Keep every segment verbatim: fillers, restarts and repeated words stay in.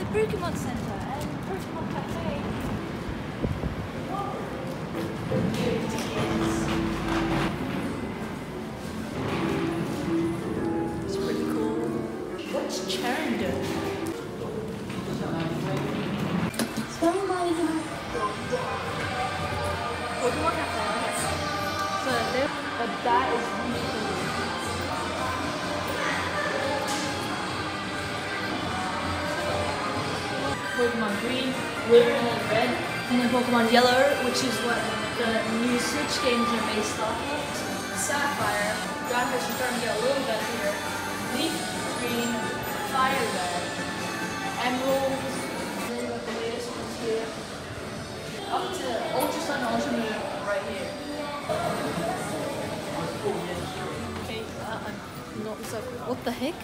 Pokemon Center and Pokemon Cafe. It's pretty cool. What's Charender? Pokemon Cafe. So there, but that is really cool. Pokemon Green, Blue, and Red, and then Pokemon Yellow, which is what the new Switch games are based off of. Sapphire, graphics are starting to get a little bit here. Leaf Green, Fire Red, Emerald, and then what the latest ones here. Up to Ultra Sun and Ultra Moon right here. Okay, uh, I'm not so. What the heck?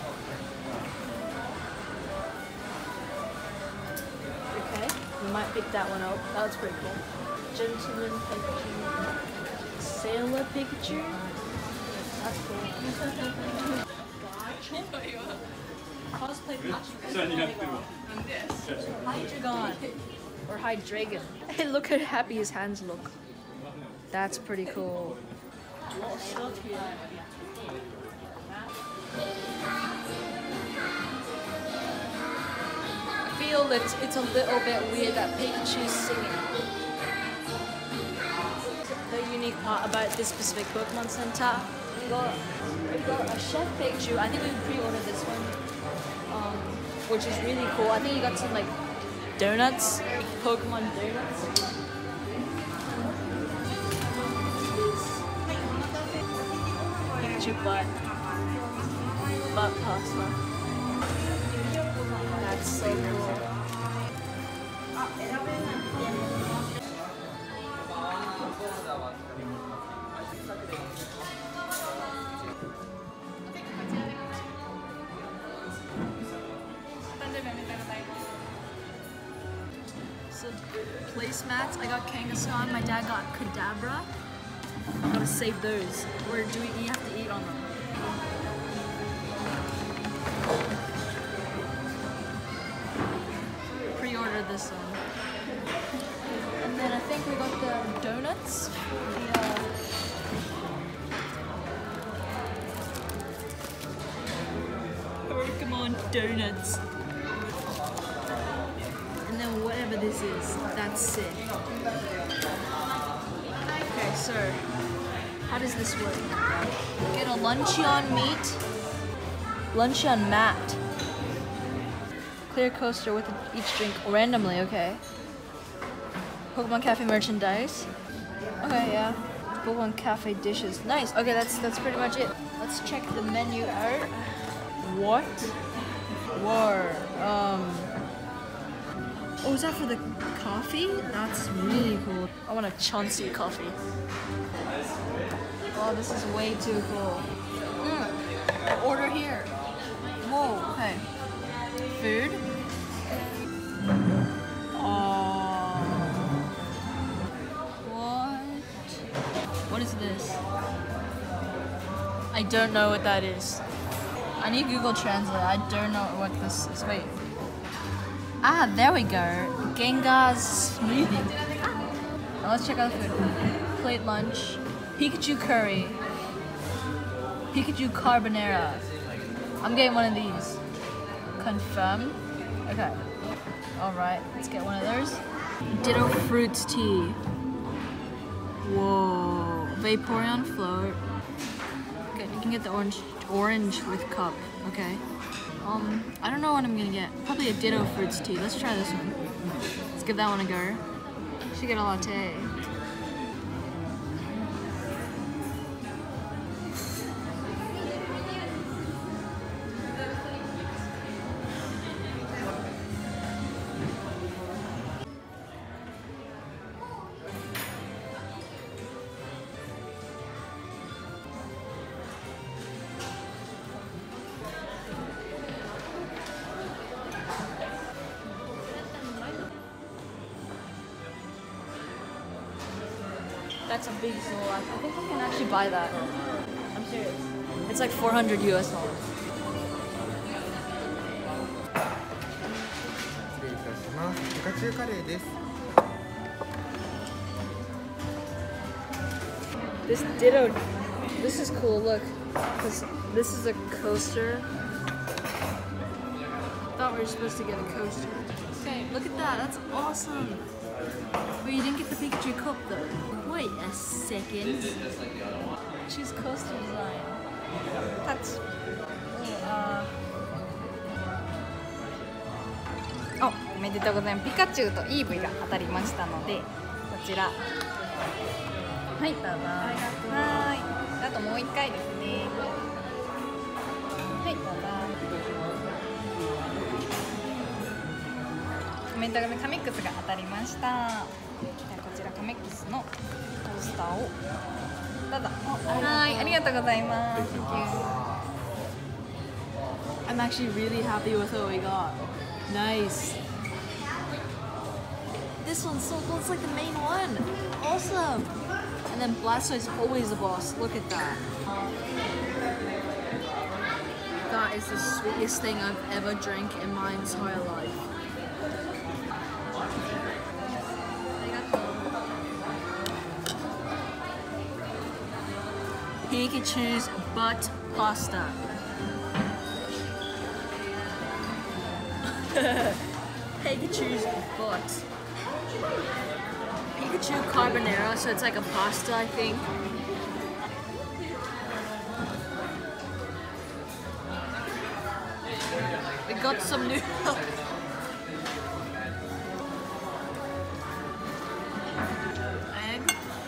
You might pick that one up. That was pretty cool. Gentleman Pikachu. Sailor Pikachu. That's cool. Cosplay Pikachu. Hydreigon. Or Hydreigon. Hey, look how happy his hands look. That's pretty cool. I feel that it's a little bit weird that Pikachu's singing. The unique part about this specific Pokemon Center, we got, we got a Chef Pikachu. I think we pre-ordered this one, um, which is really cool. I think you got some like donuts, Pokemon donuts. Pikachu butt, butt pasta. That's so cool. So placemats, I got Kangaskhan, my dad got Kadabra. Gotta save those. Or do we you have to eat on them? Pre-ordered this one. And then I think we got the donuts. The, uh, Pokemon donuts. And then whatever this is, that's sick. Okay, so how does this work? Get a Luncheon meat, Luncheon mat. Clear coaster with each drink randomly, okay. Pokemon Cafe merchandise. Okay, yeah. Pokemon Cafe dishes. Nice. Okay, that's that's pretty much it. Let's check the menu out. What? War. Um. Oh, is that for the coffee? That's really cool. I want a Chauncey coffee. Oh, this is way too cool. Mm. Order here. Whoa. Okay. Food. Oh. What? What is this? I don't know what that is. I need Google Translate. I don't know what this is. Wait. Ah, there we go. Gengar's smoothie. Now let's check out the food. Plate lunch. Pikachu curry. Pikachu carbonara. I'm getting one of these. Confirm. Okay. Alright, let's get one of those. Ditto Fruits tea. Whoa. Vaporeon float. Okay, you can get the orange orange with cup. Okay. Um, I don't know what I'm gonna get. Probably a Ditto Fruits tea. Let's try this one. Let's give that one a go. Should get a latte. That's a big Zoloft. I think I can actually buy that. I'm serious. It's like four hundred U S dollars. 中カレーです。 This ditto, this is cool, look. This, this is a coaster. I thought we were supposed to get a coaster. Okay, look at that, that's awesome. But you didn't get the Pikachu cup though. Wait a second. Choose coaster design. That's... Uh, お、おめでとうございます。ピカチュウとイーブイが当たりましたので、こちら。はい、どうぞ。はい。あともう一回ですね。はい、どうぞ。おめでとうございます。カメックスが当たりました。じゃあこちらカメックスのコースターをどうぞ。はい、ありがとうございます。 I'm actually really happy with what we got. Nice. This one's so cool, it's like the main one. Awesome. And then Blastoise always a boss. Look at that. That is the sweetest thing I've ever drank in my entire life. Pikachu's butt pasta. Pikachu's butt. Pikachu carbonara, so it's like a pasta, I think. We got some new. Egg.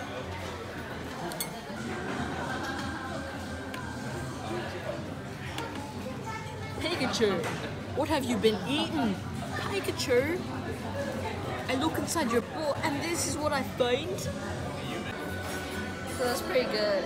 Pikachu, what have you been eating? Pikachu? I look inside your bowl and this is what I find? So that's pretty good.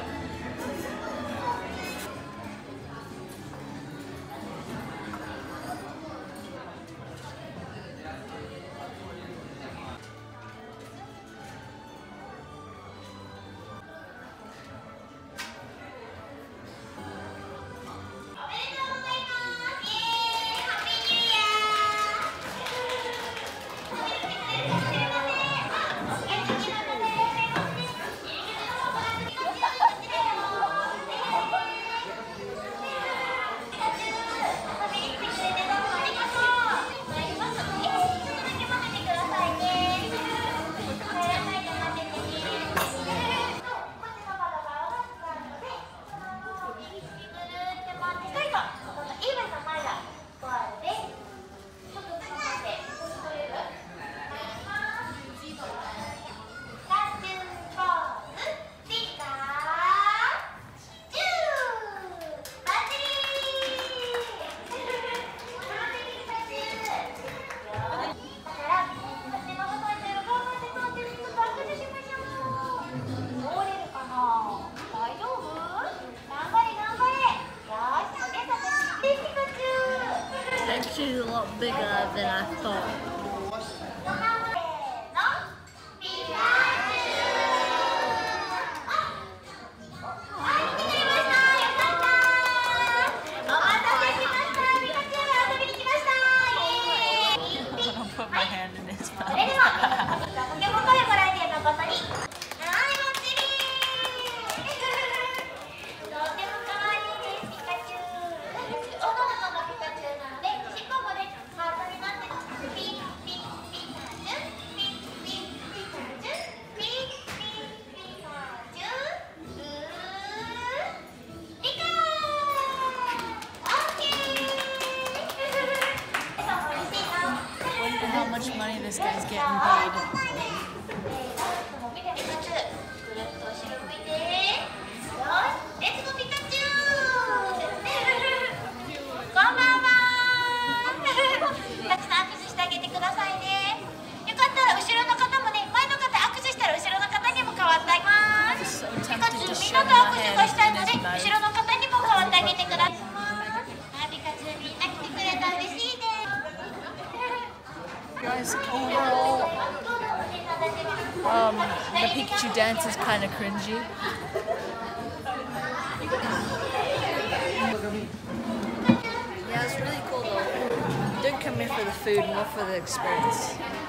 She's a lot bigger than I thought. I'll put my hand in his mouth. How much money this guy's getting paid. So tempted to shove my hand in his mouth. Guys, overall, um, the Pikachu dance is kind of cringy. Yeah, it's really cool though. Don't come here for the food, more for the experience.